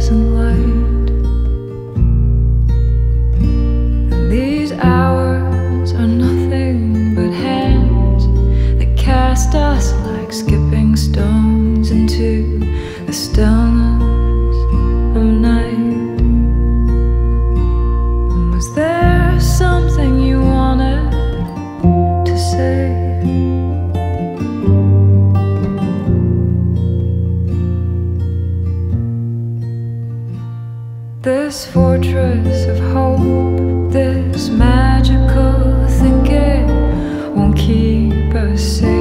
isn't light, and these hours are nothing but hands that cast us like skipping stones into the stillness of night. And was there something you wanted to say? This fortress of hope, this magical thinking won't keep us safe.